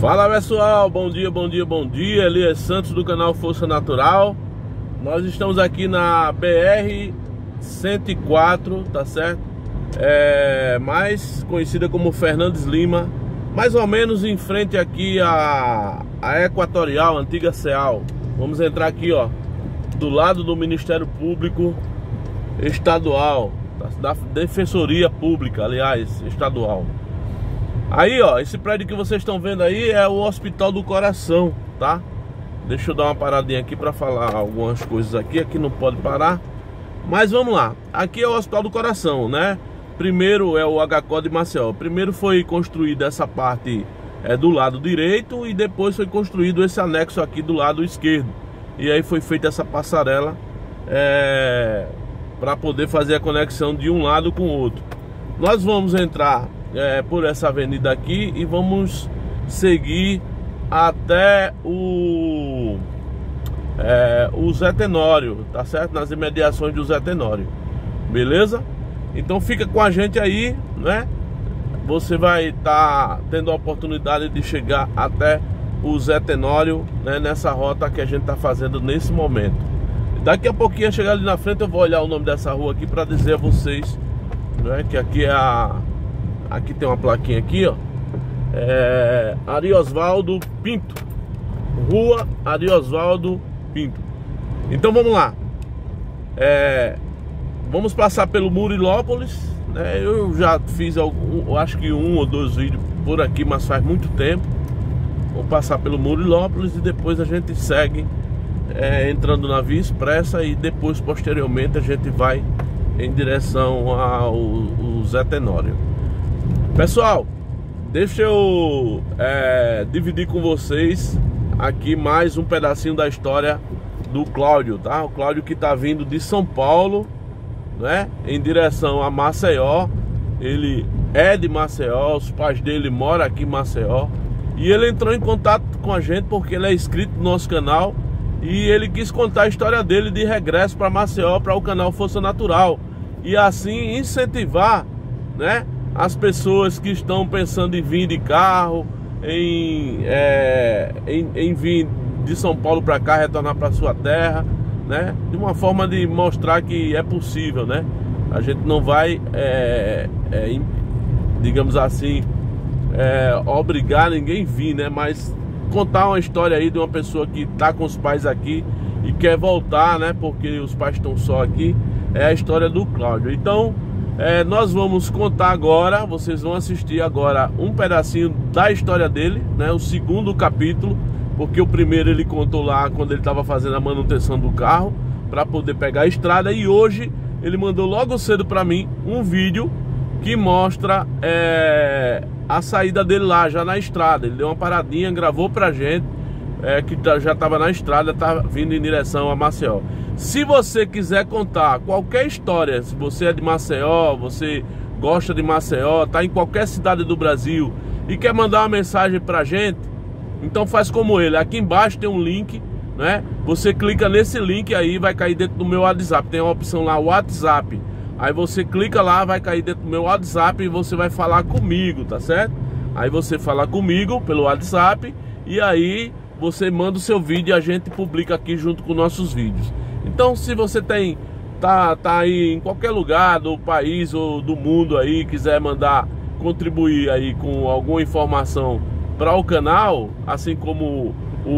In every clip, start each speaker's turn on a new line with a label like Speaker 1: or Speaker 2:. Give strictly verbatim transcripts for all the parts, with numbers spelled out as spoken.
Speaker 1: Fala pessoal, bom dia, bom dia, bom dia. Elias Santos do canal Força Natural. Nós estamos aqui na B R cento e quatro, tá certo? É, mais conhecida como Fernandes Lima, mais ou menos em frente aqui a, a Equatorial, antiga CEAL. Vamos entrar aqui, ó, do lado do Ministério Público Estadual, da Defensoria Pública, aliás, estadual. Aí, ó, esse prédio que vocês estão vendo aí é o Hospital do Coração, tá? Deixa eu dar uma paradinha aqui para falar algumas coisas aqui. Aqui não pode parar, mas vamos lá. Aqui é o Hospital do Coração, né? Primeiro é o H C O de Maceió. Primeiro foi construída essa parte é, do lado direito, e depois foi construído esse anexo aqui do lado esquerdo. E aí foi feita essa passarela é, para poder fazer a conexão de um lado com o outro. Nós vamos entrar É, por essa avenida aqui e vamos seguir até o é, o Zé Tenório, tá certo? Nas imediações do Zé Tenório, beleza? Então fica com a gente aí, né? Você vai estar tá tendo a oportunidade de chegar até o Zé Tenório, né? Nessa rota que a gente tá fazendo nesse momento. Daqui a pouquinho, chegar ali na frente, eu vou olhar o nome dessa rua aqui para dizer a vocês, né, que aqui é a... Aqui tem uma plaquinha aqui, ó, é Ariosvaldo Pinto, Rua Ariosvaldo Pinto. Então vamos lá, é, vamos passar pelo Murilópolis, né? Eu já fiz algum, eu acho que um ou dois vídeos por aqui, mas faz muito tempo. Vou passar pelo Murilópolis e depois a gente segue é, entrando na Via Expressa, e depois posteriormente a gente vai em direção ao, ao Zé Tenório. Pessoal, deixa eu é, dividir com vocês aqui mais um pedacinho da história do Cláudio, tá? O Cláudio que tá vindo de São Paulo, né, em direção a Maceió. Ele é de Maceió, os pais dele moram aqui em Maceió, e ele entrou em contato com a gente porque ele é inscrito no nosso canal e ele quis contar a história dele de regresso para Maceió, para o canal Força Natural, e assim incentivar, né, as pessoas que estão pensando em vir de carro, em, é, em, em vir de São Paulo para cá, retornar para sua terra, né? De uma forma de mostrar que é possível, né? A gente não vai, é, é, digamos assim, é, obrigar ninguém a vir, né? Mas contar uma história aí de uma pessoa que está com os pais aqui e quer voltar, né? Porque os pais estão só aqui. É a história do Cláudio. Então, É, nós vamos contar agora, vocês vão assistir agora um pedacinho da história dele, né? O segundo capítulo, porque o primeiro ele contou lá quando ele estava fazendo a manutenção do carro para poder pegar a estrada, e hoje ele mandou logo cedo para mim um vídeo que mostra é, a saída dele lá, já na estrada. Ele deu uma paradinha, gravou pra gente, é, que já estava na estrada, tá vindo em direção a Maceió. Se você quiser contar qualquer história, se você é de Maceió, você gosta de Maceió, tá em qualquer cidade do Brasil e quer mandar uma mensagem pra gente, então faz como ele. Aqui embaixo tem um link, né? Você clica nesse link aí, vai cair dentro do meu WhatsApp. Tem uma opção lá, WhatsApp. Aí você clica lá, vai cair dentro do meu WhatsApp e você vai falar comigo, tá certo? Aí você fala comigo pelo WhatsApp e aí você manda o seu vídeo e a gente publica aqui junto com nossos vídeos. Então, se você tem tá, tá aí em qualquer lugar do país ou do mundo aí, quiser mandar contribuir aí com alguma informação para o canal, assim como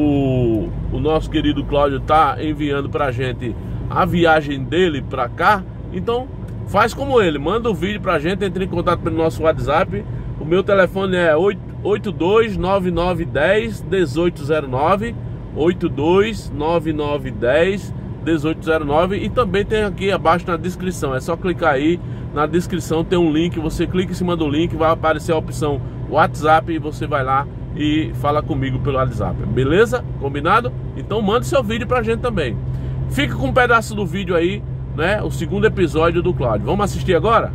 Speaker 1: o, o nosso querido Cláudio tá enviando pra gente a viagem dele pra cá, então faz como ele, manda o vídeo pra gente, entre em contato pelo nosso WhatsApp. O meu telefone é oito dois nove nove um zero um oito zero nove, oito dois nove nove um zero dezoito zero nove, e também tem aqui abaixo na descrição, é só clicar aí na descrição, tem um link, você clica em cima do link, vai aparecer a opção WhatsApp e você vai lá e fala comigo pelo WhatsApp, beleza? Combinado? Então manda seu vídeo pra gente também. Fica com um pedaço do vídeo aí, né? O segundo episódio do Cláudio. Vamos assistir agora?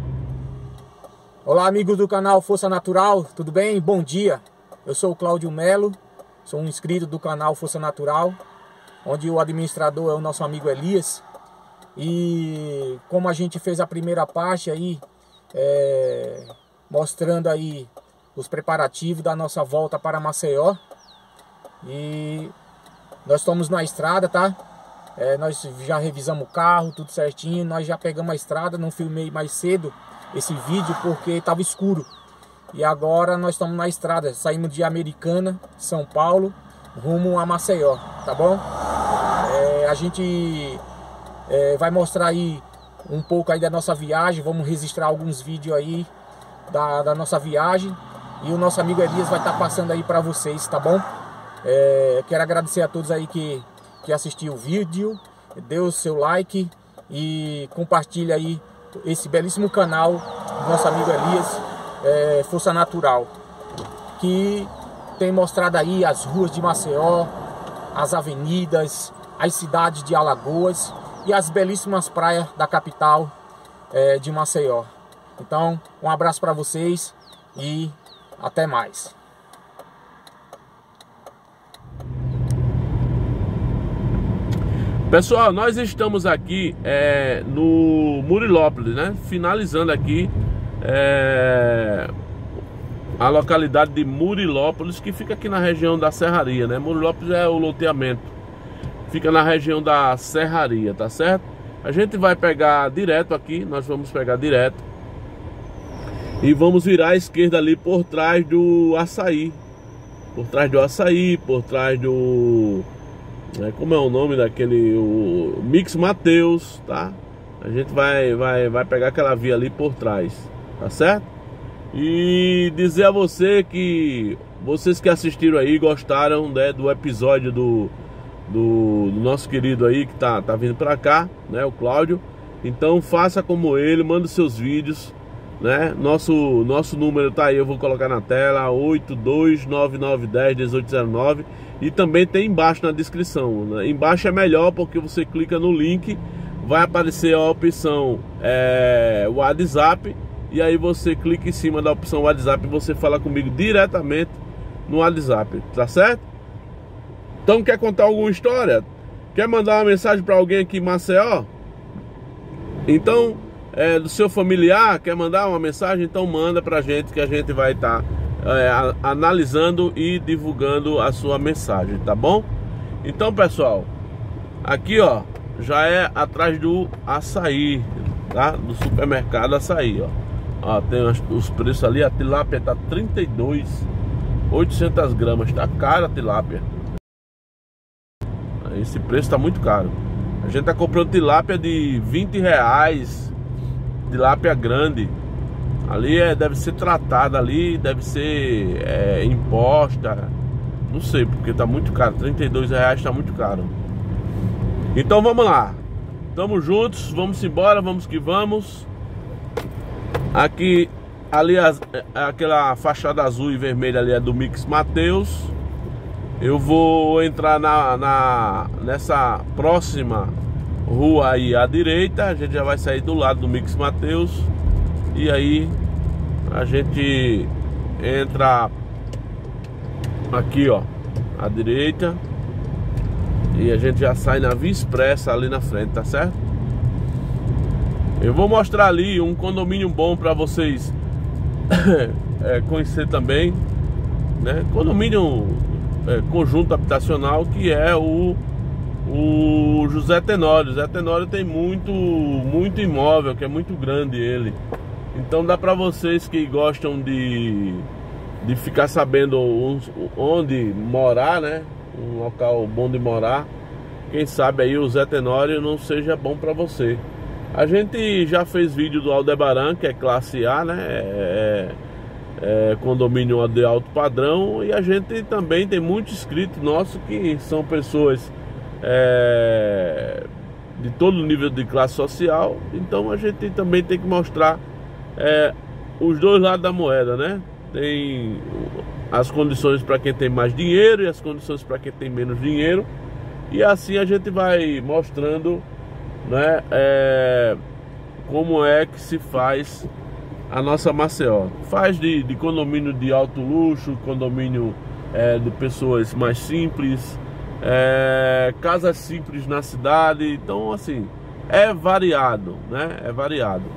Speaker 2: Olá, amigos do canal Força Natural, tudo bem? Bom dia, eu sou o Cláudio Melo, sou um inscrito do canal Força Natural, onde o administrador é o nosso amigo Elias. E como a gente fez a primeira parte aí, é, mostrando aí os preparativos da nossa volta para Maceió. E nós estamos na estrada, tá? É, nós já revisamos o carro, tudo certinho. Nós já pegamos a estrada, não filmei mais cedo esse vídeo porque estava escuro. E agora nós estamos na estrada, saímos de Americana, São Paulo, rumo a Maceió, tá bom? É, a gente é, vai mostrar aí um pouco aí da nossa viagem, vamos registrar alguns vídeos aí da, da nossa viagem. E o nosso amigo Elias vai estar passando aí para vocês, tá bom? É, quero agradecer a todos aí que, que assistiu o vídeo, dê o seu like e compartilhe aí esse belíssimo canal do nosso amigo Elias, é, Força Natural, que tem mostrado aí as ruas de Maceió, as avenidas, as cidades de Alagoas e as belíssimas praias da capital é, de Maceió. Então, um abraço para vocês e até mais.
Speaker 1: Pessoal, nós estamos aqui é, no Murilópolis, né? Finalizando aqui é, a localidade de Murilópolis, que fica aqui na região da Serraria, né? Murilópolis é o loteamento, fica na região da Serraria, tá certo? A gente vai pegar direto aqui, nós vamos pegar direto e vamos virar à esquerda ali por trás do Açaí, por trás do Açaí, por trás do... É, como é o nome daquele, o Mix Mateus, tá? A gente vai, vai, vai pegar aquela via ali por trás, tá certo? E dizer a você que vocês que assistiram aí, gostaram, né, do episódio do, do, do nosso querido aí que tá, tá vindo pra cá, né, o Cláudio. Então faça como ele, manda seus vídeos, né? Nosso, nosso número tá aí, eu vou colocar na tela, oito dois nove nove um zero um oito zero nove. E também tem embaixo na descrição, né? Embaixo é melhor porque você clica no link, vai aparecer a opção é, WhatsApp. E aí você clica em cima da opção WhatsApp e você fala comigo diretamente no WhatsApp, tá certo? Então quer contar alguma história? Quer mandar uma mensagem para alguém aqui em Maceió? Então, é, do seu familiar, quer mandar uma mensagem? Então manda pra gente que a gente vai estar... Tá É, analisando e divulgando a sua mensagem, tá bom? Então, pessoal, aqui ó, já é atrás do Açaí, tá? Do supermercado Açaí, ó. Ó, tem os, os preços ali, a tilápia tá trinta e dois, oitocentas gramas, tá cara a tilápia. Esse preço tá muito caro. A gente tá comprando tilápia de vinte reais, tilápia grande. Ali é, deve ser tratada ali, deve ser é, imposta. Não sei, porque tá muito caro. trinta e dois reais tá muito caro. Então vamos lá. Tamo juntos, vamos embora, vamos que vamos. Aqui, ali as, aquela fachada azul e vermelha ali é do Mix Mateus. Eu vou entrar na, na, nessa próxima rua aí à direita. A gente já vai sair do lado do Mix Mateus. E aí a gente entra aqui ó, à direita. E a gente já sai na Via Expressa ali na frente, tá certo? Eu vou mostrar ali um condomínio bom para vocês é, conhecer também, né? Condomínio é, conjunto habitacional, que é o, o José Tenório. José Tenório tem muito, muito imóvel, que é muito grande ele. Então dá para vocês que gostam de, de ficar sabendo onde morar, né? Um local bom de morar. Quem sabe aí o Zé Tenório não seja bom para você. A gente já fez vídeo do Aldebaran, que é classe A, né? É, é condomínio de alto padrão. E a gente também tem muitos inscritos nossos que são pessoas é, de todo nível de classe social. Então a gente também tem que mostrar é, os dois lados da moeda, né? Tem as condições para quem tem mais dinheiro e as condições para quem tem menos dinheiro. E assim a gente vai mostrando, né, é, como é que se faz a nossa Maceió. Faz de, de condomínio de alto luxo, condomínio é, de pessoas mais simples, é, casas simples na cidade. Então assim, é variado, né? É variado.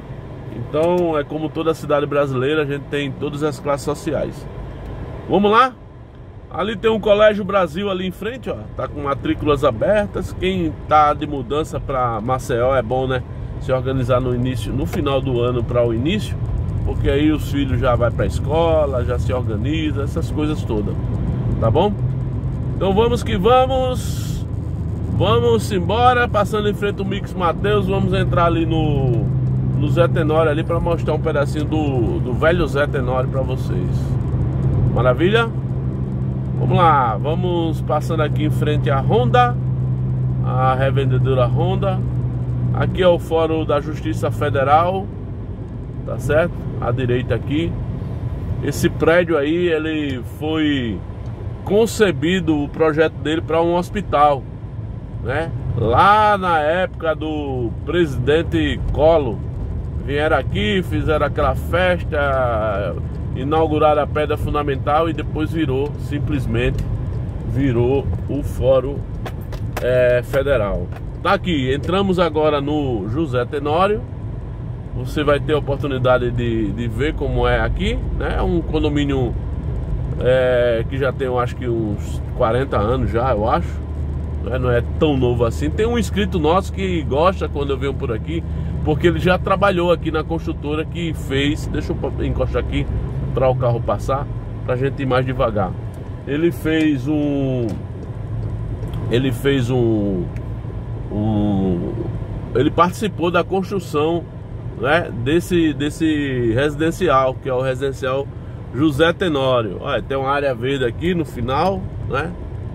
Speaker 1: Então é como toda cidade brasileira, a gente tem todas as classes sociais. Vamos lá? Ali tem um Colégio Brasil ali em frente, ó. Tá com matrículas abertas. Quem tá de mudança para Maceió é bom, né? Se organizar no início, no final do ano para o início, porque aí os filhos já vai para a escola, já se organiza, essas coisas todas. Tá bom? Então vamos que vamos. Vamos embora, passando em frente ao Mix Mateus, vamos entrar ali no no Zé Tenório ali para mostrar um pedacinho do, do velho Zé Tenório para vocês. Maravilha? Vamos lá, vamos passando aqui em frente à Honda, a revendedora Honda. Aqui é o Fórum da Justiça Federal, tá certo? À direita aqui. Esse prédio aí, ele foi concebido, o projeto dele, para um hospital, né? Lá na época do presidente Collor, vieram aqui, fizeram aquela festa, inauguraram a pedra fundamental e depois virou, simplesmente virou o Fórum é, Federal. Tá aqui, entramos agora no José Tenório. Você vai ter a oportunidade de, de ver como é aqui, né? É um condomínio é, que já tem, eu acho que uns quarenta anos já, eu acho, né? Não é tão novo assim. Tem um inscrito nosso que gosta quando eu venho por aqui, porque ele já trabalhou aqui na construtora que fez. Deixa eu encostar aqui para o carro passar, para a gente ir mais devagar. Ele fez um ele fez um, um ele participou da construção, né, desse desse residencial, que é o residencial José Tenório. Olha, tem uma área verde aqui no final, né?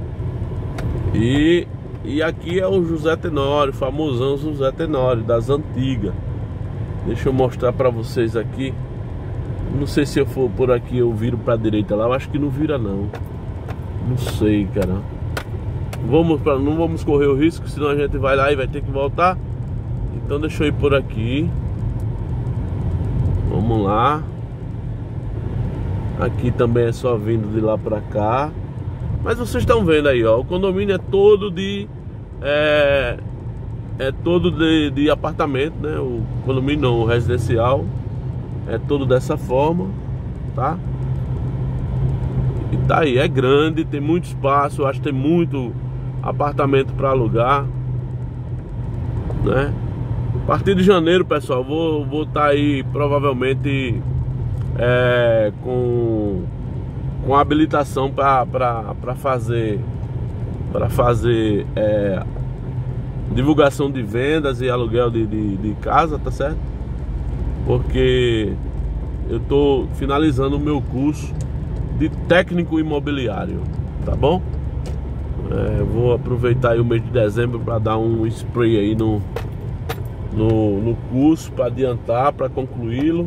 Speaker 1: E E aqui é o José Tenório, famosão José Tenório, das antigas. Deixa eu mostrar pra vocês aqui. Não sei se eu for por aqui eu viro pra direita lá. Eu acho que não vira não. Não sei, cara. Vamos pra, não vamos correr o risco, senão a gente vai lá e vai ter que voltar. Então deixa eu ir por aqui. Vamos lá. Aqui também é só vindo de lá pra cá. Mas vocês estão vendo aí, ó, o condomínio é todo de é, é todo de, de apartamento, né? O condomínio não, o residencial é todo dessa forma, tá? E tá aí, é grande, tem muito espaço, eu acho que tem muito apartamento para alugar, né? A partir de janeiro, pessoal, vou vou tá aí provavelmente é, com com habilitação para fazer para fazer é, divulgação de vendas e aluguel de, de, de casa, tá certo? Porque eu tô finalizando o meu curso de técnico imobiliário, tá bom? É, vou aproveitar aí o mês de dezembro para dar um spray aí no, no, no curso, para adiantar, para concluí-lo.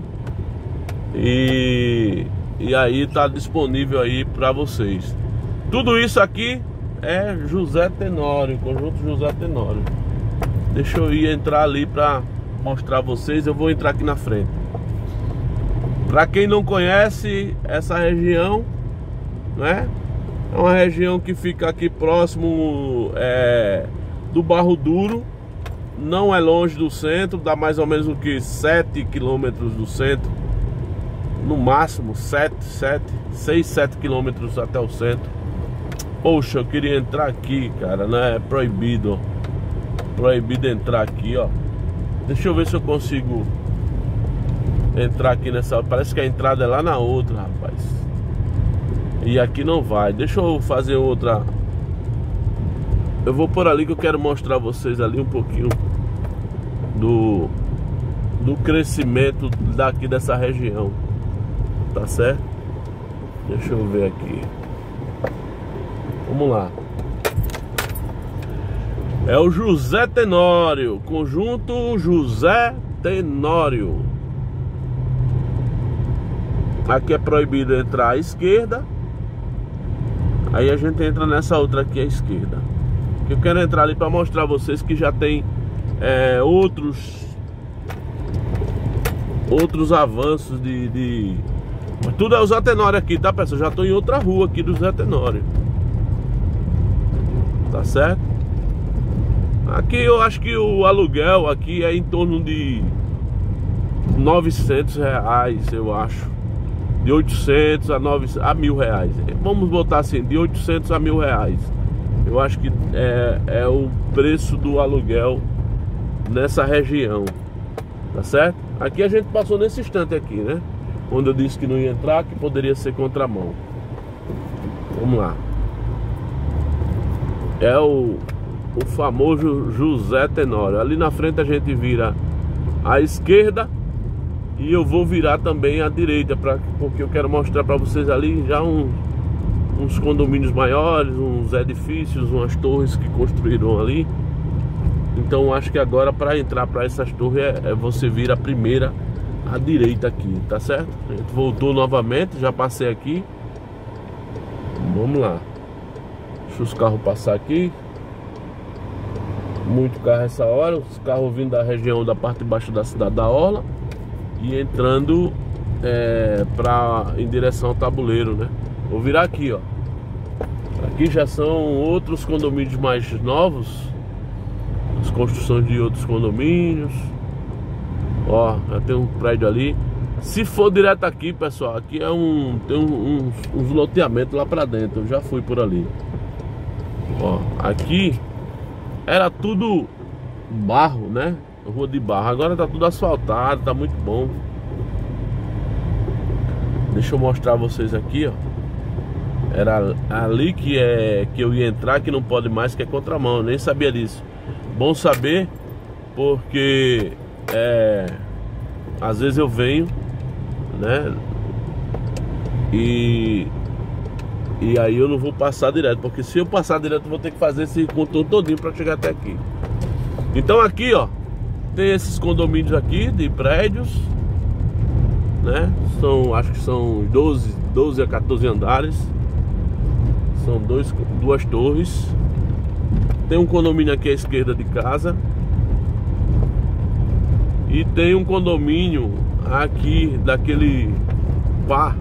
Speaker 1: E E aí tá disponível aí para vocês. Tudo isso aqui é José Tenório, conjunto José Tenório. Deixa eu ir entrar ali para mostrar a vocês. Eu vou entrar aqui na frente. Para quem não conhece essa região, né? É uma região que fica aqui próximo é, do Barro Duro. Não é longe do centro, dá mais ou menos o que sete quilômetros do centro. No máximo sete, sete, seis, sete quilômetros até o centro. Poxa, eu queria entrar aqui, cara, né? É proibido. Proibido entrar aqui, ó. Deixa eu ver se eu consigo entrar aqui nessa. Parece que a entrada é lá na outra, rapaz. E aqui não vai. Deixa eu fazer outra. Eu vou por ali que eu quero mostrar a vocês ali um pouquinho do do crescimento daqui dessa região. Tá certo? Deixa eu ver aqui. Vamos lá. É o José Tenório, conjunto José Tenório. Aqui é proibido entrar à esquerda. Aí a gente entra nessa outra aqui à esquerda. Eu quero entrar ali para mostrar a vocês que já tem é, outros Outros avanços de, de... Tudo é o Zé Tenório aqui, tá, pessoal? Já tô em outra rua aqui do Zé Tenório. Tá certo? Aqui eu acho que o aluguel aqui é em torno de novecentos reais, eu acho. De oitocentos a novecentos a mil reais. Vamos botar assim, de oitocentos a mil reais. Eu acho que é, é o preço do aluguel nessa região, tá certo? Aqui a gente passou nesse instante aqui, né? Onde eu disse que não ia entrar, que poderia ser contramão. Vamos lá. É o, o famoso José Tenório. Ali na frente a gente vira à esquerda e eu vou virar também à direita, pra, porque eu quero mostrar para vocês ali já um, uns condomínios maiores, uns edifícios, umas torres que construíram ali. Então acho que agora para entrar para essas torres é, é você vir a primeira à direita aqui, tá certo? A gente voltou novamente, já passei aqui. Vamos lá. Deixa os carros passar aqui. Muito carro essa hora. Os carros vindo da região da parte de baixo da cidade da Orla e entrando é, pra, em direção ao tabuleiro, né? Vou virar aqui, ó. Aqui já são outros condomínios mais novos, as construções de outros condomínios. Ó, já tem um prédio ali. Se for direto aqui, pessoal, aqui é um tem um, uns, uns loteamentos lá pra dentro. Eu já fui por ali. Ó, aqui era tudo barro, né? Rua de barro. Agora tá tudo asfaltado, tá muito bom. Deixa eu mostrar a vocês aqui, ó. Era ali que é que eu ia entrar, que não pode mais, que é contramão. Eu nem sabia disso. Bom saber, porque é, às vezes eu venho, né? E E aí eu não vou passar direto, porque se eu passar direto eu vou ter que fazer esse contorno todinho para chegar até aqui. Então aqui, ó, tem esses condomínios aqui de prédios, né? São, acho que são doze, doze a quatorze andares. São dois, duas torres. Tem um condomínio aqui à esquerda de casa. E tem um condomínio aqui daquele par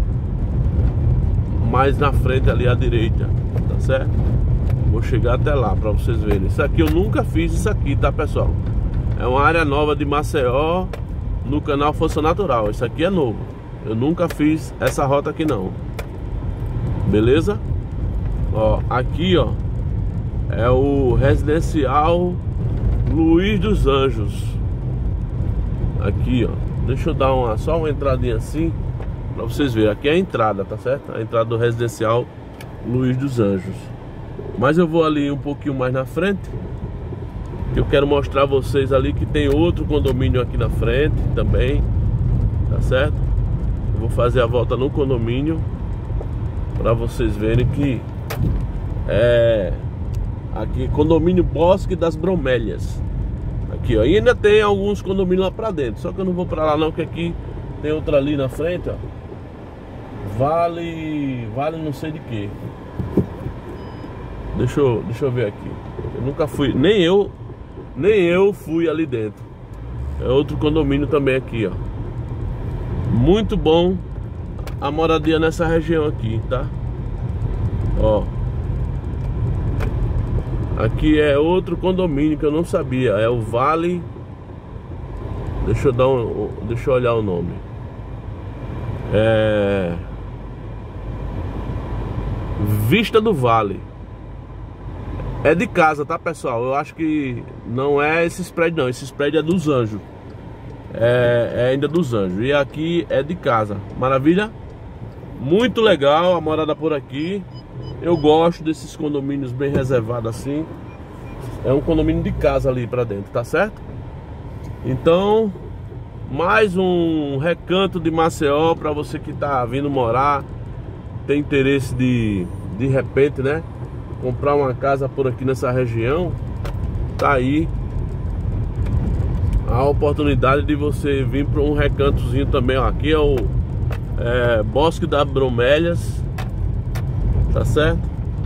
Speaker 1: mais na frente ali à direita, tá certo? Vou chegar até lá pra vocês verem. Isso aqui eu nunca fiz isso aqui, tá, pessoal? É uma área nova de Maceió no canal Força Natural. Isso aqui é novo. Eu nunca fiz essa rota aqui não. Beleza? Ó, aqui, ó, é o residencial Luiz dos Anjos. Aqui, ó. Deixa eu dar uma, só uma entradinha assim pra vocês verem. Aqui é a entrada, tá certo? A entrada do residencial Luiz dos Anjos. Mas eu vou ali um pouquinho mais na frente, que eu quero mostrar a vocês ali que tem outro condomínio aqui na frente também, tá certo? Eu vou fazer a volta no condomínio pra vocês verem que é aqui condomínio Bosque das Bromélias. Aqui, ó, e ainda tem alguns condomínios lá pra dentro, só que eu não vou pra lá não, que aqui tem outra ali na frente, ó. Vale, vale não sei de que. Deixa eu, deixa eu ver aqui. Eu nunca fui, nem eu, nem eu fui ali dentro. É outro condomínio também aqui, ó. Muito bom a moradia nessa região aqui, tá? Ó. Aqui é outro condomínio que eu não sabia. É o Vale. Deixa eu dar um, deixa eu olhar o nome. É Vista do Vale. É de casa, tá, pessoal? Eu acho que não é esses prédios não. Esses prédios é dos Anjos. É, é ainda dos Anjos. E aqui é de casa. Maravilha? Muito legal a morada por aqui. Eu gosto desses condomínios bem reservados assim. É um condomínio de casa ali pra dentro, tá certo? Então, mais um recanto de Maceió pra você que tá vindo morar, tem interesse de, de repente, né, comprar uma casa por aqui nessa região. Tá aí a oportunidade de você vir para um recantozinho também, ó. Aqui é o é, Bosque das Bromélias, tá certo?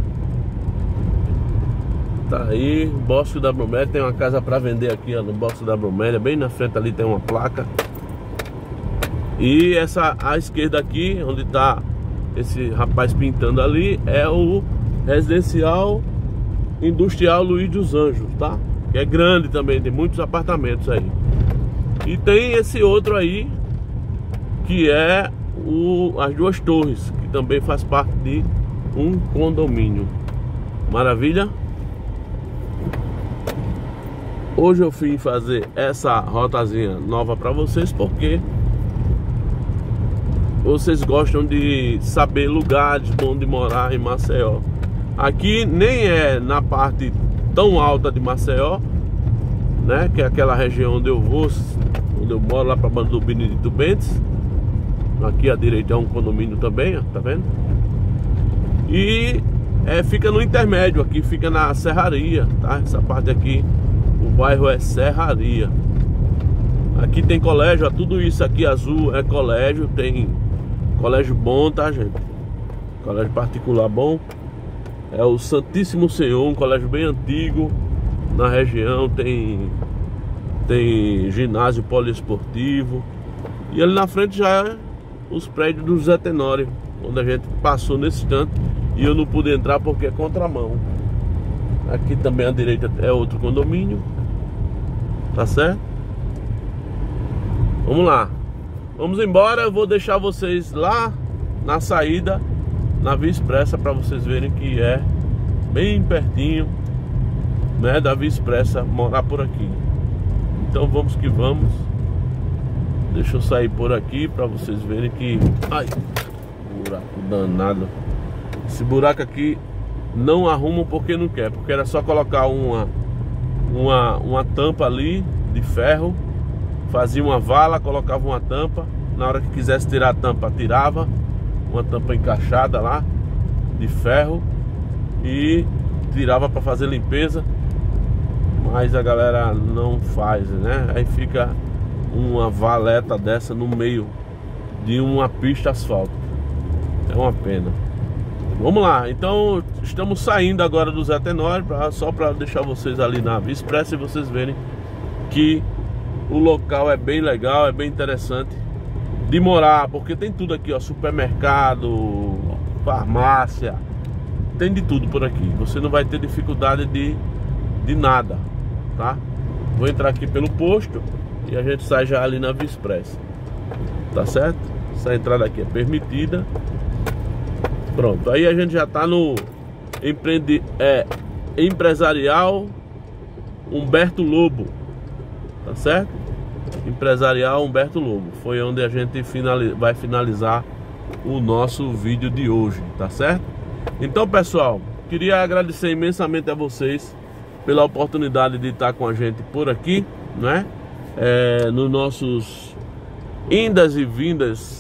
Speaker 1: Tá aí, Bosque da Bromélia. Tem uma casa para vender aqui, ó, no Bosque da Bromélia. Bem na frente ali tem uma placa. E essa à esquerda aqui, onde tá esse rapaz pintando ali, é o Residencial Industrial Luiz dos Anjos, tá? Que é grande também, tem muitos apartamentos aí. E tem esse outro aí, que é o, as Duas Torres, que também faz parte de um condomínio. Maravilha? Hoje eu fui fazer essa rotazinha nova para vocês porque vocês gostam de saber lugares bons de morar em Maceió. Aqui nem é na parte tão alta de Maceió, né? Que é aquela região onde eu vou, onde eu moro, lá para banda do Benedito Bentes. Aqui à direita é um condomínio também, ó, tá vendo? E é, fica no intermédio, aqui fica na Serraria, tá? Essa parte aqui, o bairro é Serraria. Aqui tem colégio, ó, tudo isso aqui azul é colégio, tem colégio bom, tá, gente? Colégio particular bom. É o Santíssimo Senhor, um colégio bem antigo na região, tem tem ginásio poliesportivo. E ali na frente já é os prédios do Zé Tenório, onde a gente passou nesse instante e eu não pude entrar porque é contramão. Aqui também à direita é outro condomínio, tá certo? Vamos lá, vamos embora. Eu vou deixar vocês lá na saída, na Via Expressa, para vocês verem que é bem pertinho, né, da Via Expressa morar por aqui. Então vamos que vamos. Deixa eu sair por aqui para vocês verem que... Ai, buraco danado. Esse buraco aqui não arruma porque não quer, porque era só colocar uma uma, uma tampa ali de ferro, fazia uma vala, colocava uma tampa, na hora que quisesse tirar a tampa, tirava uma tampa encaixada lá de ferro e tirava para fazer limpeza. Mas a galera não faz, né? Aí fica uma valeta dessa no meio de uma pista asfáltica. É uma pena. Vamos lá, então estamos saindo agora do Zé Tenório, pra, só para deixar vocês ali na Via Expressa e vocês verem que o local é bem legal, é bem interessante de morar, porque tem tudo aqui, ó, supermercado, farmácia, tem de tudo por aqui. Você não vai ter dificuldade de, de nada, tá? Vou entrar aqui pelo posto e a gente sai já ali na Via Expressa, tá certo? Essa entrada aqui é permitida. Pronto, aí a gente já tá no empreende, é, empresarial Humberto Lobo, tá certo? Empresarial Humberto Lobo. Foi onde a gente finaliza, vai finalizar o nosso vídeo de hoje, tá certo? Então, pessoal, queria agradecer imensamente a vocês pela oportunidade de estar com a gente por aqui, né? É, nos nossos indas e vindas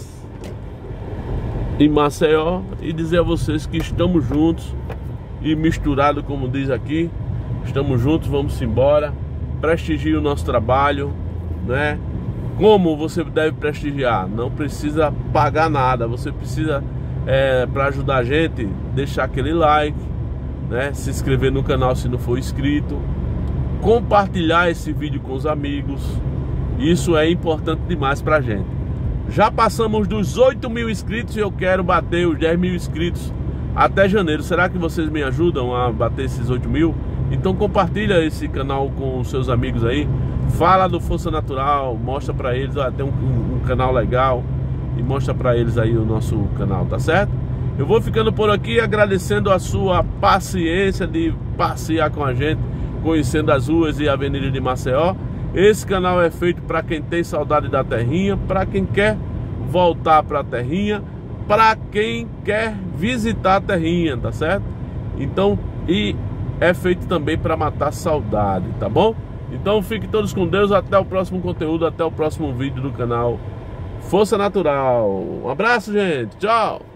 Speaker 1: em Maceió, e dizer a vocês que estamos juntos e misturados, como diz aqui. Estamos juntos, vamos embora. Prestigie o nosso trabalho, né? Como você deve prestigiar? Não precisa pagar nada. Você precisa, é, para ajudar a gente, deixar aquele like, né? Se inscrever no canal se não for inscrito, compartilhar esse vídeo com os amigos. Isso é importante demais pra gente. Já passamos dos oito mil inscritos e eu quero bater os dez mil inscritos até janeiro. Será que vocês me ajudam a bater esses oito mil? Então compartilha esse canal com os seus amigos aí. Fala do Força Natural, mostra pra eles, ó, tem um, um, um canal legal, e mostra pra eles aí o nosso canal, tá certo? Eu vou ficando por aqui agradecendo a sua paciência de passear com a gente, conhecendo as ruas e avenidas de Maceió. Esse canal é feito para quem tem saudade da terrinha, para quem quer voltar para a terrinha, para quem quer visitar a terrinha, tá certo? Então, e é feito também para matar saudade, tá bom? Então fiquem todos com Deus, até o próximo conteúdo, até o próximo vídeo do canal Força Natural. Um abraço, gente, tchau!